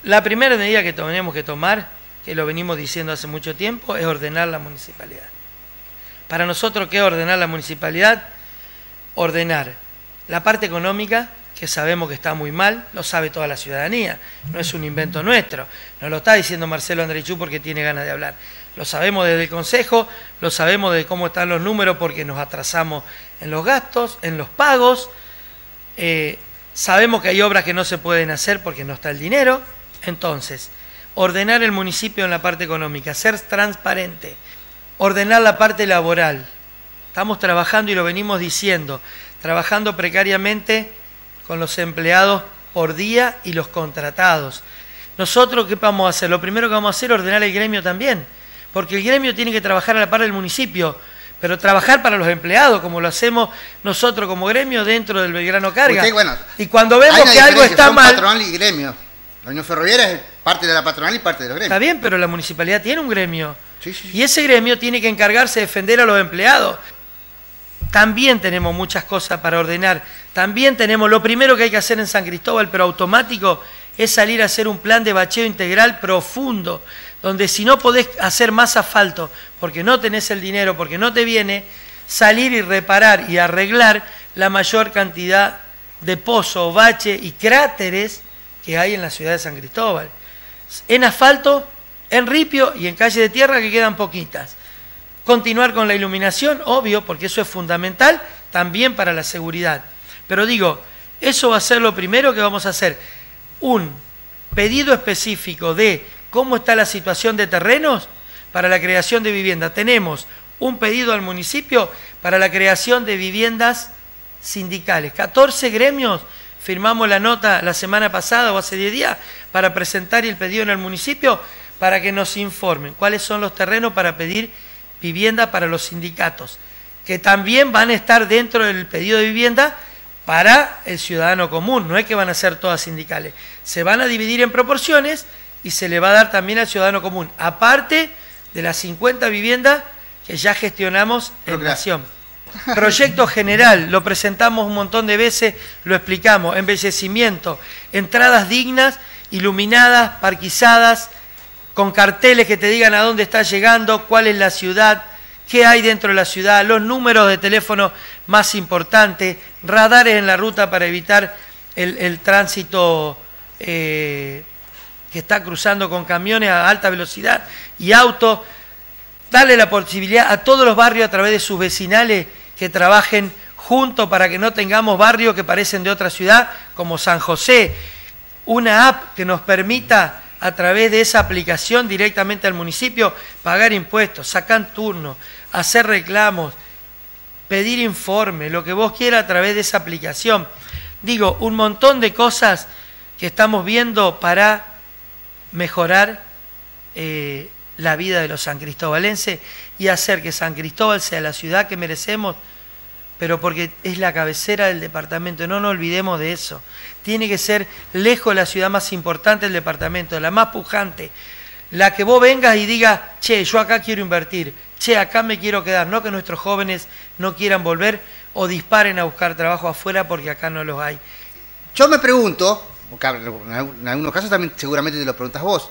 La primera medida que tenemos que tomar, que lo venimos diciendo hace mucho tiempo, es ordenar la municipalidad. Para nosotros, ¿qué es ordenar la municipalidad? Ordenar la parte económica, que sabemos que está muy mal, lo sabe toda la ciudadanía, no es un invento nuestro, no lo está diciendo Marcelo Andreychuk porque tiene ganas de hablar. Lo sabemos desde el Consejo, lo sabemos de cómo están los números porque nos atrasamos en los gastos, en los pagos, sabemos que hay obras que no se pueden hacer porque no está el dinero. Entonces, ordenar el municipio en la parte económica, ser transparente, ordenar la parte laboral. Estamos trabajando, y lo venimos diciendo, trabajando precariamente con los empleados por día y los contratados. Nosotros, ¿qué vamos a hacer? Lo primero que vamos a hacer es ordenar el gremio también, porque el gremio tiene que trabajar a la par del municipio, pero trabajar para los empleados, como lo hacemos nosotros como gremio dentro del Belgrano Carga. Usted, bueno, y cuando vemos que algo está mal... patronal y gremio. La Unión Ferroviaria es parte de la patronal y parte de los gremios. Está bien, pero la municipalidad tiene un gremio. Sí, sí. Y ese gremio tiene que encargarse de defender a los empleados. También tenemos muchas cosas para ordenar. También tenemos, lo primero que hay que hacer en San Cristóbal, pero automático, es salir a hacer un plan de bacheo integral profundo, donde si no podés hacer más asfalto, porque no tenés el dinero, porque no te viene, salir y reparar y arreglar la mayor cantidad de pozos, baches y cráteres que hay en la ciudad de San Cristóbal. En asfalto, en ripio y en calle de tierra, que quedan poquitas. Continuar con la iluminación, obvio, porque eso es fundamental también para la seguridad. Pero digo, eso va a ser lo primero que vamos a hacer. Un pedido específico de cómo está la situación de terrenos para la creación de vivienda. Tenemos un pedido al municipio para la creación de viviendas sindicales. 14 gremios firmamos la nota la semana pasada o hace 10 días para presentar el pedido en el municipio para que nos informen cuáles son los terrenos para pedir vivienda para los sindicatos, que también van a estar dentro del pedido de vivienda para el ciudadano común. No es que van a ser todas sindicales, se van a dividir en proporciones y se le va a dar también al ciudadano común, aparte de las 50 viviendas que ya gestionamos en Nación. Proyecto general, lo presentamos un montón de veces, lo explicamos: embellecimiento, entradas dignas, iluminadas, parquizadas, con carteles que te digan a dónde estás llegando, cuál es la ciudad, qué hay dentro de la ciudad, los números de teléfono más importantes, radares en la ruta para evitar el tránsito que está cruzando con camiones a alta velocidad y autos. Darle la posibilidad a todos los barrios a través de sus vecinales que trabajen juntos para que no tengamos barrios que parecen de otra ciudad, como San José. Una app que nos permita, a través de esa aplicación directamente al municipio, pagar impuestos, sacar turnos, hacer reclamos, pedir informes, lo que vos quieras a través de esa aplicación. Digo, un montón de cosas que estamos viendo para mejorar la vida de los sancristobalenses y hacer que San Cristóbal sea la ciudad que merecemos, pero porque es la cabecera del departamento. No nos olvidemos de eso. Tiene que ser lejos la ciudad más importante del departamento, la más pujante, la que vos vengas y digas: che, yo acá quiero invertir, che, acá me quiero quedar. No que nuestros jóvenes no quieran volver o disparen a buscar trabajo afuera porque acá no los hay. Yo me pregunto, porque en algunos casos también seguramente te lo preguntas vos,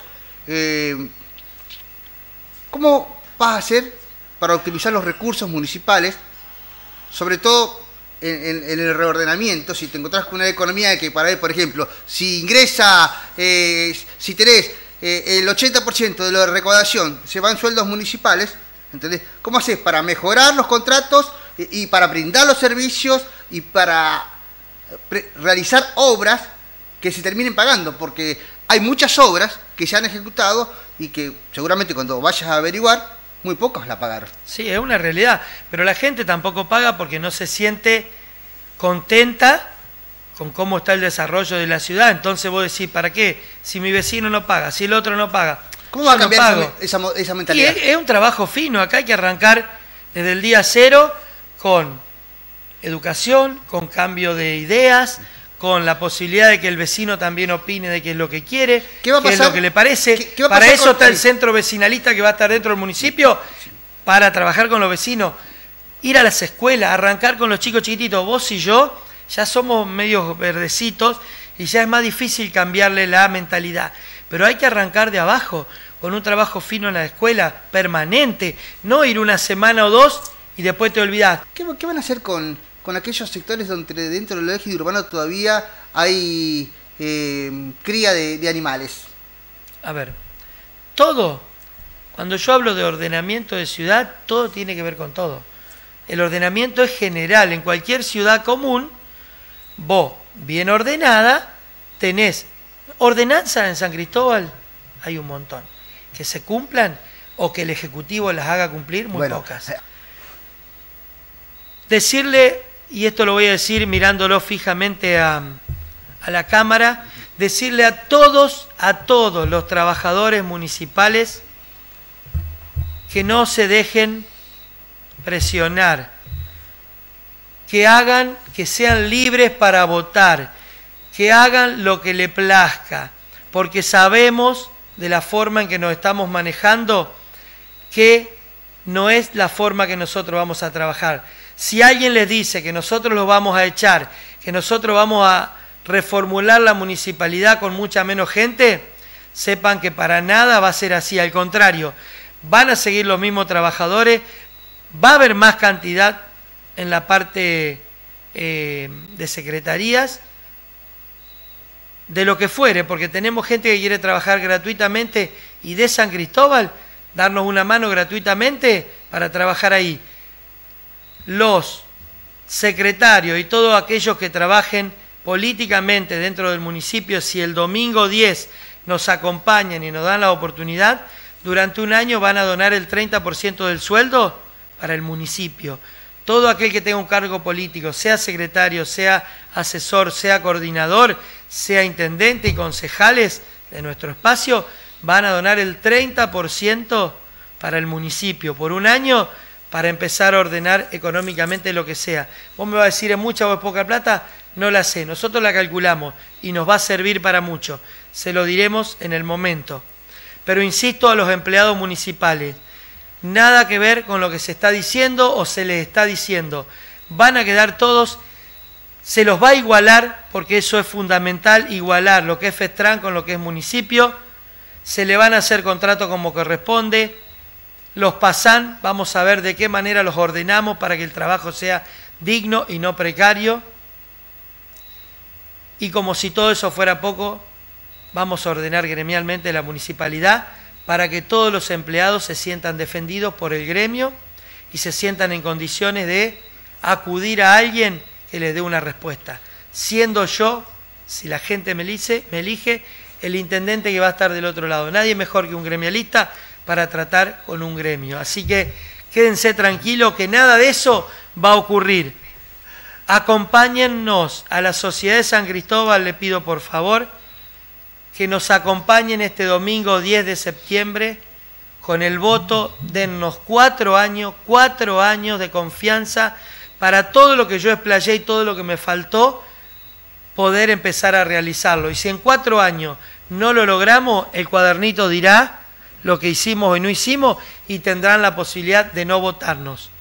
¿cómo vas a hacer para optimizar los recursos municipales, sobre todo en el reordenamiento? Si te encontrás con una economía de que, para ver, por ejemplo, si ingresa, si tenés el 80% de la recaudación se va en sueldos municipales, ¿entendés? ¿Cómo haces para mejorar los contratos y para brindar los servicios y para realizar obras que se terminen pagando? Porque hay muchas obras que se han ejecutado y que seguramente cuando vayas a averiguar, muy pocos la pagaron. Sí, es una realidad, pero la gente tampoco paga porque no se siente contenta con cómo está el desarrollo de la ciudad. Entonces vos decís: ¿para qué? Si mi vecino no paga, si el otro no paga. ¿Cómo va a cambiar esa mentalidad? Y es un trabajo fino. Acá hay que arrancar desde el día cero con educación, con cambio de ideas, con la posibilidad de que el vecino también opine de qué es lo que quiere, qué es lo que le parece. Para eso está el centro vecinalista que va a estar dentro del municipio, para trabajar con los vecinos, ir a las escuelas, arrancar con los chicos chiquititos. Vos y yo ya somos medios verdecitos y ya es más difícil cambiarle la mentalidad. pero hay que arrancar de abajo, con un trabajo fino en la escuela, permanente, no ir una semana o dos y después te olvidás. ¿Qué van a hacer con aquellos sectores donde dentro del ejido urbano todavía hay cría de animales? A ver, todo, cuando yo hablo de ordenamiento de ciudad, todo tiene que ver con todo. El ordenamiento es general, en cualquier ciudad común, vos, bien ordenada, tenés ordenanzas en San Cristóbal, hay un montón. Que se cumplan o que el Ejecutivo las haga cumplir, muy pocas. Decirle, y esto lo voy a decir mirándolo fijamente a la Cámara, decirle a todos los trabajadores municipales que no se dejen presionar, que hagan, que sean libres para votar, que hagan lo que le plazca, porque sabemos de la forma en que nos estamos manejando que no es la forma que nosotros vamos a trabajar. Si alguien les dice que nosotros los vamos a echar, que nosotros vamos a reformular la municipalidad con mucha menos gente, sepan que para nada va a ser así, al contrario, van a seguir los mismos trabajadores, va a haber más cantidad en la parte de secretarías, de lo que fuere, porque tenemos gente que quiere trabajar gratuitamente y de San Cristóbal, darnos una mano gratuitamente para trabajar ahí. Los secretarios y todos aquellos que trabajen políticamente dentro del municipio, si el domingo 10 nos acompañan y nos dan la oportunidad, durante un año van a donar el 30% del sueldo para el municipio. Todo aquel que tenga un cargo político, sea secretario, sea asesor, sea coordinador, sea intendente y concejales de nuestro espacio, van a donar el 30% para el municipio por un año para empezar a ordenar económicamente lo que sea. Vos me vas a decir, ¿es mucha o es poca plata? No la sé, nosotros la calculamos y nos va a servir para mucho. Se lo diremos en el momento. Pero insisto a los empleados municipales, nada que ver con lo que se está diciendo o se les está diciendo. Van a quedar todos, se los va a igualar, porque eso es fundamental, igualar lo que es FESTRAN con lo que es municipio. Se le van a hacer contratos como corresponde. Los PASAN, vamos a ver de qué manera los ordenamos para que el trabajo sea digno y no precario. Y como si todo eso fuera poco, vamos a ordenar gremialmente la municipalidad para que todos los empleados se sientan defendidos por el gremio y se sientan en condiciones de acudir a alguien que les dé una respuesta. Siendo yo, si la gente me elige, el intendente que va a estar del otro lado. Nadie mejor que un gremialista para tratar con un gremio. Así que quédense tranquilos que nada de eso va a ocurrir. Acompáñennos a la Sociedad de San Cristóbal, le pido por favor, que nos acompañen este domingo 10 de septiembre con el voto, dennos 4 años de confianza para todo lo que yo explayé y todo lo que me faltó, poder empezar a realizarlo. Y si en 4 años no lo logramos, el cuadernito dirá lo que hicimos y no hicimos y tendrán la posibilidad de no votarnos.